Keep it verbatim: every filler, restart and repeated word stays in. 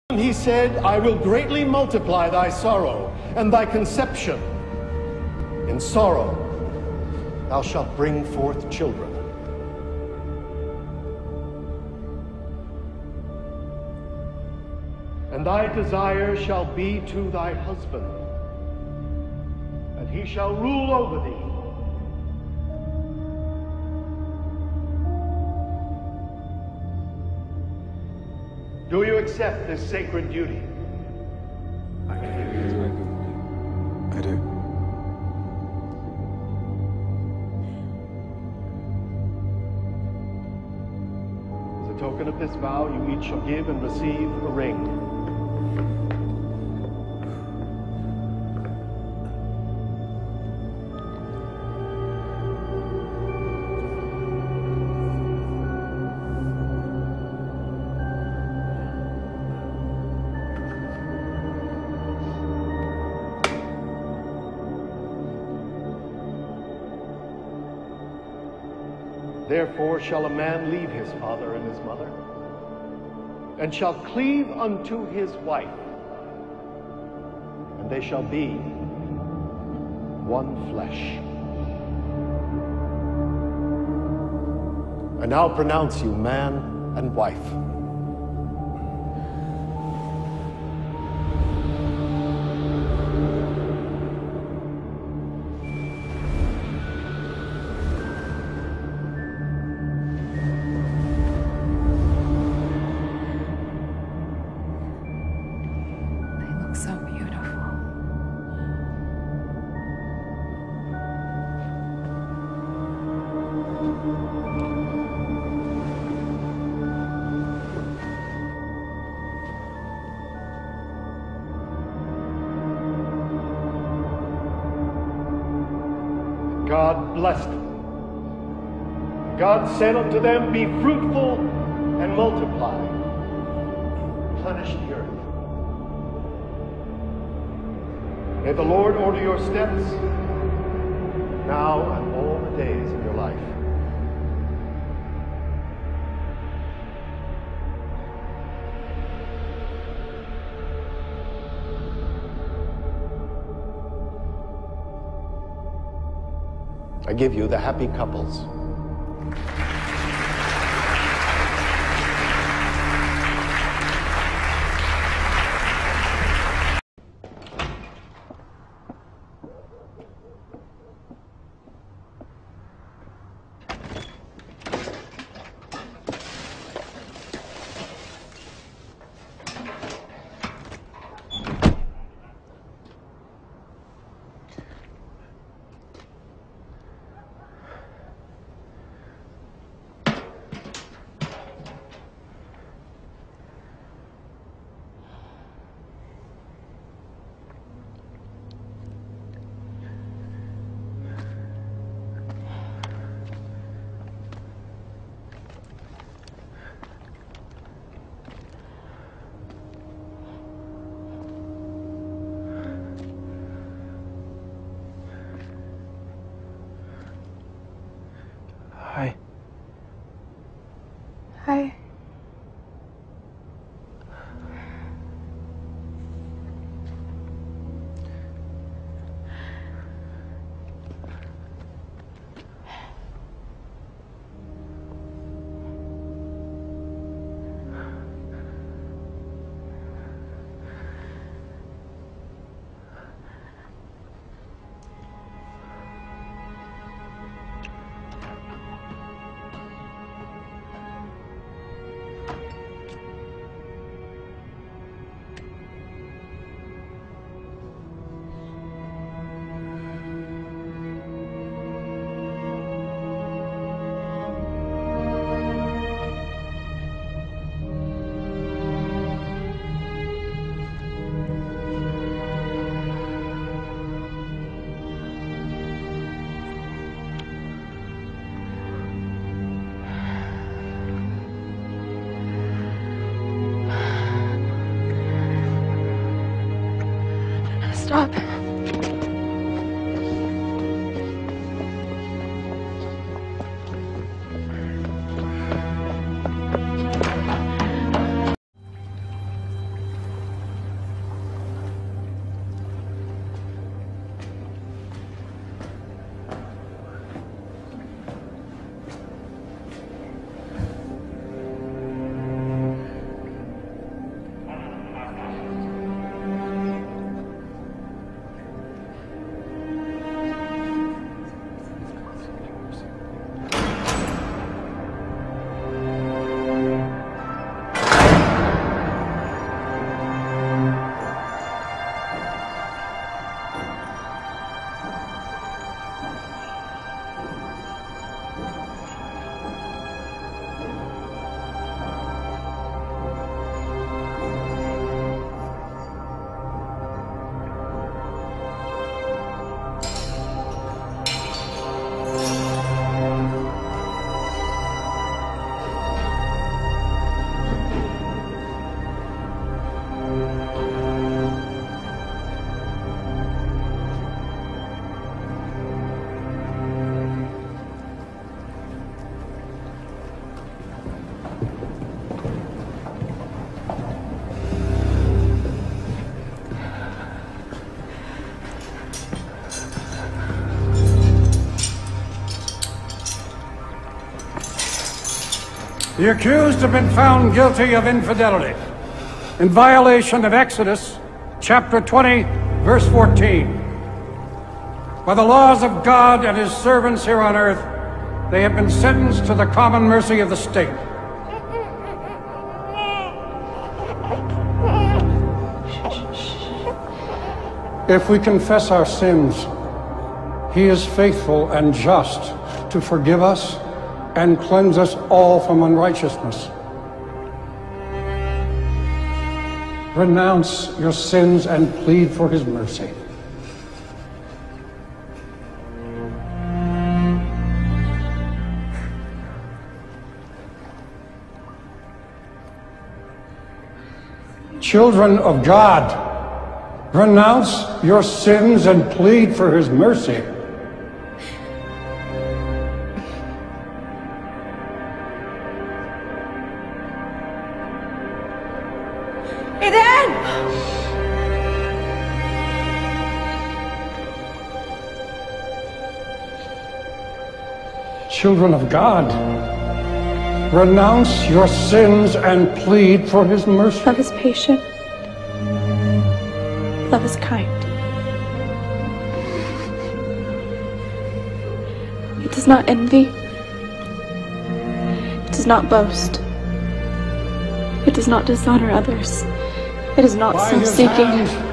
He said, I will greatly multiply thy sorrow and thy conception. In sorrow thou shalt bring forth children. And thy desire shall be to thy husband, and he shall rule over thee. Do you accept this sacred duty? I do. I do. As a token of this vow, you each shall give and receive a ring. Therefore shall a man leave his father and his mother, and shall cleave unto his wife, and they shall be one flesh. I now pronounce you man and wife. So beautiful. God blessed them. God said unto them, be fruitful and multiply, replenish the earth. May the Lord order your steps now and all the days of your life. I give you the happy couples. Hi. Hi. Stop. The accused have been found guilty of infidelity in violation of Exodus chapter twenty, verse fourteen. By the laws of God and his servants here on earth, they have been sentenced to the common mercy of the state. If we confess our sins, he is faithful and just to forgive us and cleanse us all from unrighteousness. Renounce your sins and plead for his mercy. Children of God, renounce your sins and plead for his mercy. Eden! Children of God, renounce your sins and plead for his mercy. Love is patient. Love is kind. It does not envy. It does not boast. It does not dishonor others. It is not By his self-seeking. hand,